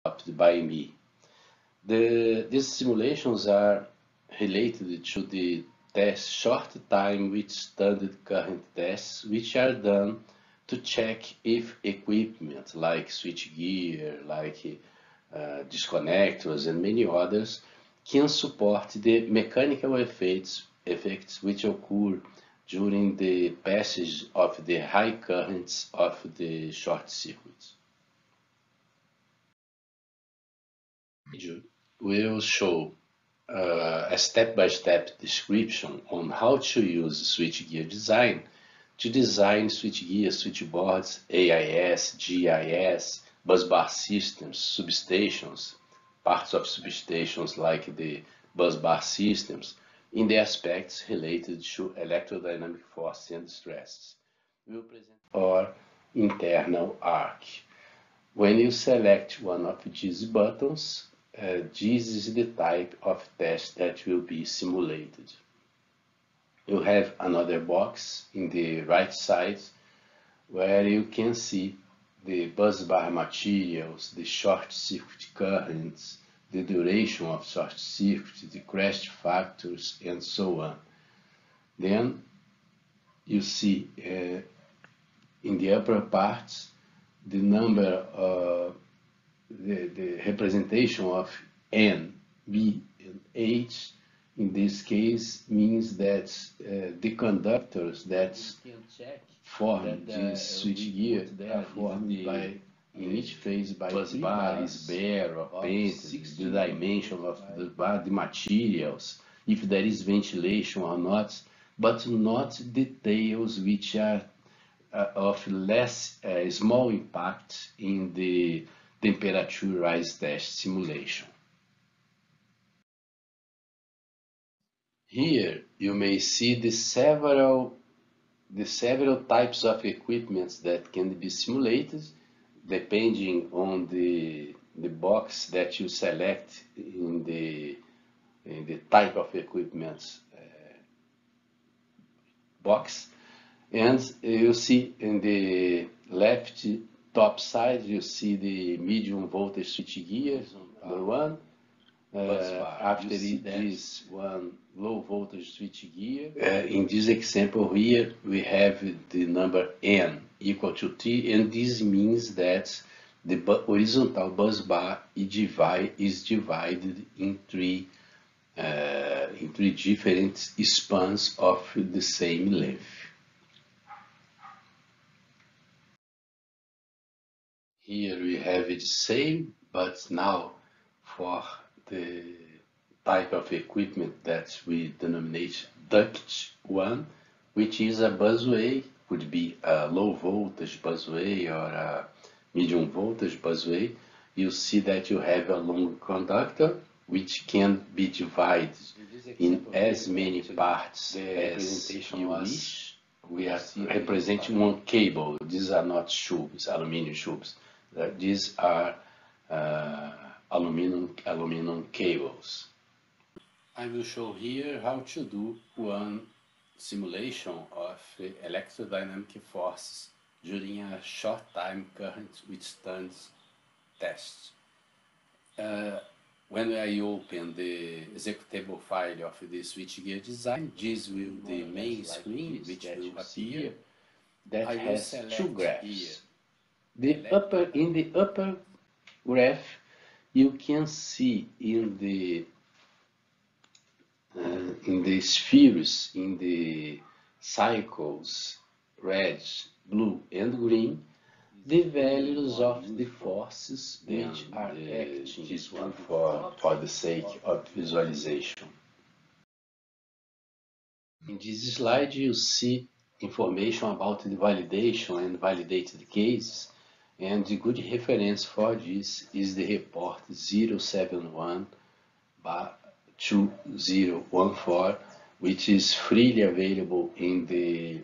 by me. These simulations are related to the test short time withstand current tests, which are done to check if equipment like switchgear, like disconnectors and many others can support the mechanical effects which occur during the passage of the high currents of the short circuits. Will show a step-by-step description on how to use switchgear design to design switchgear, switchboards, AIS, GIS, busbar systems, substations, parts of substations like the busbar systems, in the aspects related to electrodynamic force and stresses. We'll present our internal arc. When you select one of these buttons, this is the type of test that will be simulated. You have another box in the right side where you can see the busbar materials, the short circuit currents, the duration of short circuit, the crash factors, and so on. Then you see in the upper parts the number, the representation of N, B, and H. In this case means that the conductors that form this switchgear are formed by, in each phase, by busbar is bare or painted, the dimension of the bar, the materials, if there is ventilation or not, but not details which are of less small impact in the temperature rise test simulation. Here you may see the several types of equipments that can be simulated depending on the box that you select in the type of equipment box. And you see in the left top side, you see the medium voltage switchgear, number one. After this one, low voltage switchgear. In this example here, we have the number N equal to T, and this means that the horizontal bus bar is divided in three different spans of the same length. Here we have it the same, but now for the type of equipment that we denominate duct 1, which is a busway, could be a low voltage busway or a medium voltage busway. You see that you have a long conductor which can be divided in as many parts as you wish. We are representing one cable. These are not tubes, aluminum tubes. These are aluminum cables. I will show here how to do one simulation of electrodynamic forces during a short time current withstand test. When I open the executable file of the switchgear design, this will be the main screen which will appear. That has two graphs. In the upper graph, you can see in the spheres, in the cycles, red, blue, and green, the values of the forces which are acting. This one for the sake of visualization. In this slide, you see information about the validation and validated cases. And the good reference for this is the report 071/2014, which is freely available in the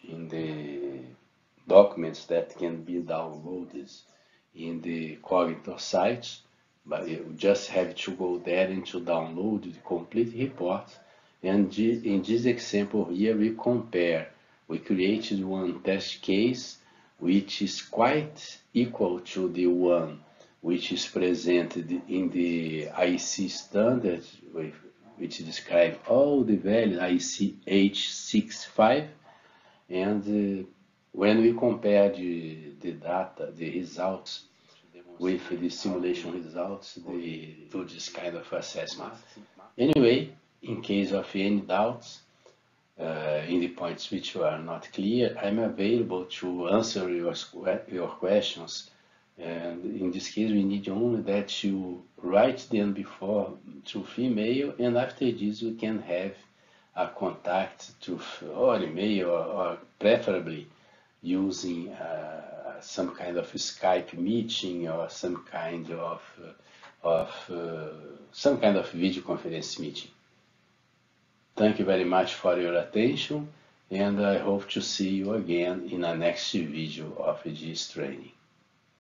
documents that can be downloaded in the Cognitor site. But you just have to go there and to download the complete report. And in this example here, we created one test case which is quite equal to the one which is presented in the IEC standard, which describe all the values, IEC H65, and when we compare the data, the results, with the simulation results, they do this kind of assessment. Anyway, in case of any doubts, in the points which are not clear, I'm available to answer your questions. And in this case, we need only that you write them before through email, and after this, we can have a contact through or email, or preferably using some kind of Skype meeting or some kind of video conference meeting. Thank you very much for your attention, and I hope to see you again in the next video of this training.